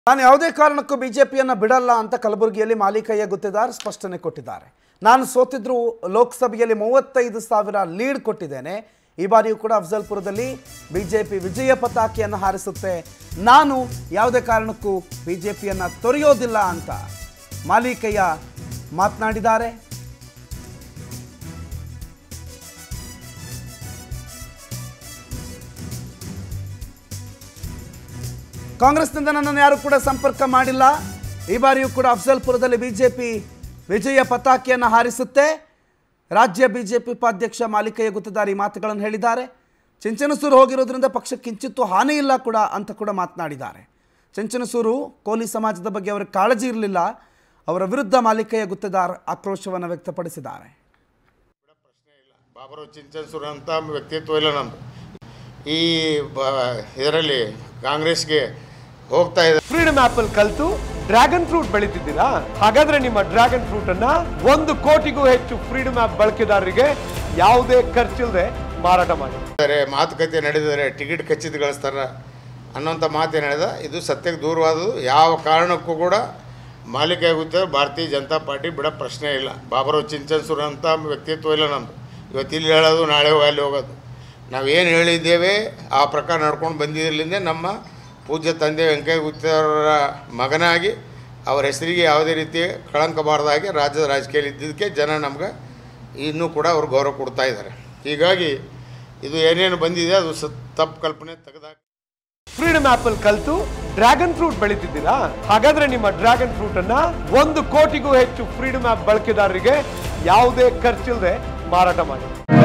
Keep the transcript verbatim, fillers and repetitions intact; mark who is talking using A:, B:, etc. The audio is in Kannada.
A: ನಾನು ಯಾವುದೇ ಕಾರಣಕ್ಕೂ ಬಿಜೆಪಿಯನ್ನು ಬಿಡಲ್ಲ ಅಂತ ಕಲಬುರಗಿಯಲ್ಲಿ ಮಾಲಿಕಯ್ಯ ಗುತ್ತೇದಾರ್ ಸ್ಪಷ್ಟನೆ ಕೊಟ್ಟಿದ್ದಾರೆ. ನಾನು ಸೋತಿದ್ರು ಲೋಕಸಭೆಯಲ್ಲಿ ಮೂವತ್ತೈದು ಸಾವಿರ ಲೀಡ್ ಕೊಟ್ಟಿದ್ದೇನೆ. ಈ ಬಾರಿಯೂ ಕೂಡ ಅಫಜಲ್ಪುರದಲ್ಲಿ ಬಿಜೆಪಿ ವಿಜಯ ಪತಾಕೆಯನ್ನು ಹಾರಿಸುತ್ತೆ. ನಾನು ಯಾವುದೇ ಕಾರಣಕ್ಕೂ ಬಿಜೆಪಿಯನ್ನು ತೊರೆಯೋದಿಲ್ಲ ಅಂತ ಮಾಲಿಕಯ್ಯ ಮಾತನಾಡಿದ್ದಾರೆ. ಕಾಂಗ್ರೆಸ್ನಿಂದ ನನ್ನನ್ನು ಯಾರು ಕೂಡ ಸಂಪರ್ಕ ಮಾಡಿಲ್ಲ. ಈ ಬಾರಿಯೂ ಕೂಡ ಅಫಜಲ್ಪುರದಲ್ಲಿ ಬಿಜೆಪಿ ವಿಜಯ ಪತಾಕೆಯನ್ನು ಹಾರಿಸುತ್ತೆ. ರಾಜ್ಯ ಬಿಜೆಪಿ ಉಪಾಧ್ಯಕ್ಷ ಮಾಲಿಕಯ್ಯ ಗುತ್ತೇದಾರ್ ಈ ಮಾತುಗಳನ್ನು ಹೇಳಿದ್ದಾರೆ. ಚಿಂಚನಸೂರು ಹೋಗಿರೋದ್ರಿಂದ ಪಕ್ಷಕ್ಕೆ ಕಿಂಚಿತ್ತೂ ಹಾನಿ ಇಲ್ಲ ಕೂಡ ಅಂತ ಕೂಡ ಮಾತನಾಡಿದ್ದಾರೆ. ಚಿಂಚನಸೂರು ಕೋಲಿ ಸಮಾಜದ ಬಗ್ಗೆ ಅವರ ಕಾಳಜಿ ಇರಲಿಲ್ಲ. ಅವರ ವಿರುದ್ಧ ಮಾಲಿಕಯ್ಯ ಗುತ್ತೇದಾರ್ ಆಕ್ರೋಶವನ್ನು ವ್ಯಕ್ತಪಡಿಸಿದ್ದಾರೆ.
B: ಪ್ರಶ್ನೆ ಇಲ್ಲ, ಬಾಬರು ಚಿಂಚನಸೂರು ಅಂತ ವ್ಯಕ್ತಿತ್ವ ಇಲ್ಲ ನಮ್ಮದು. ಈ ಇದರಲ್ಲಿ ಕಾಂಗ್ರೆಸ್ಗೆ ಹೋಗ್ತಾ ಇದೆ.
C: ಫ್ರೀಡಮ್ ಆಪಲ್ ಕಲ್ತು ಡ್ರ್ಯಾಗನ್ ಫ್ರೂಟ್ ಬೆಳೀತಿದ್ದೀರಾ? ಹಾಗಾದ್ರೆ ನಿಮ್ಮ ಡ್ರ್ಯಾಗನ್ ಫ್ರೂಟ್ ಅನ್ನ ಒಂದು ಕೋಟಿಗೂ ಹೆಚ್ಚು ಫ್ರೀಡಮ್ ಆಪ್ ಬಳಕೆದಾರರಿಗೆ ಯಾವುದೇ ಖರ್ಚಿಲ್ಲದೆ ಮಾರಾಟ ಮಾಡಿ.
B: ಮಾತುಕತೆ ನಡೆದಿದ್ದಾರೆ, ಟಿಕೆಟ್ ಖಚಿತಗೊಳಿಸ್ತಾರ ಅನ್ನೋಂಥ ಮಾತೇನು ಹೇಳಿದ, ಇದು ಸತ್ಯಕ್ಕೆ ದೂರವಾದದು. ಯಾವ ಕಾರಣಕ್ಕೂ ಕೂಡ ಮಾಲಿಕಯ್ಯ ಗುತ್ತೇದಾರ್ ಭಾರತೀಯ ಜನತಾ ಪಾರ್ಟಿ ಬಿಡೋ ಪ್ರಶ್ನೆ ಇಲ್ಲ. ಬಾಬರು ಚಿಂಚನಸೂರು ಅಂತ ವ್ಯಕ್ತಿತ್ವ ಇಲ್ಲ ನಮ್ಮದು. ಇವತ್ತು ಇಲ್ಲಿ ಹೇಳೋದು, ನಾಳೆ ಹೋಗಿ ಅಲ್ಲಿ ಹೋಗೋದು. ನಾವೇನು ಹೇಳಿದ್ದೇವೆ ಆ ಪ್ರಕಾರ ನಡ್ಕೊಂಡು ಬಂದಿದ್ದರಿಂದ ನಮ್ಮ ಪೂಜ್ಯ ತಂದೆ ವೆಂಕಯ್ಯ ಗುತ್ತೇದಾರರ ಮಗನಾಗಿ ಅವರ ಹೆಸರಿಗೆ ಯಾವುದೇ ರೀತಿ ಕಳಂಕ ಬಾರದಾಗಿ ರಾಜ್ಯದ ರಾಜಕೀಯದಲ್ಲಿ ಇದ್ದಿದ್ದಕ್ಕೆ ಜನ ನಮ್ಗೆ ಇನ್ನೂ ಕೂಡ ಅವ್ರು ಗೌರವ ಕೊಡ್ತಾ ಇದ್ದಾರೆ. ಹೀಗಾಗಿ ಇದು ಏನೇನು ಬಂದಿದೆ ಅದು ಸ ತಪ್ಪು ಕಲ್ಪನೆ ತೆಗೆದಾಗ.
C: ಫ್ರೀಡಮ್ ಆಪಲ್ ಕಲ್ತು ಡ್ರ್ಯಾಗನ್ ಫ್ರೂಟ್ ಬೆಳೀತಿದ್ದೀರಾ? ಹಾಗಾದ್ರೆ ನಿಮ್ಮ ಡ್ರ್ಯಾಗನ್ ಫ್ರೂಟ್ ಅನ್ನ ಒಂದು ಕೋಟಿಗೂ ಹೆಚ್ಚು ಫ್ರೀಡಮ್ ಆಪ್ ಬಳಕೆದಾರರಿಗೆ ಯಾವುದೇ ಖರ್ಚಿಲ್ಲದೆ ಮಾರಾಟ ಮಾಡಿ.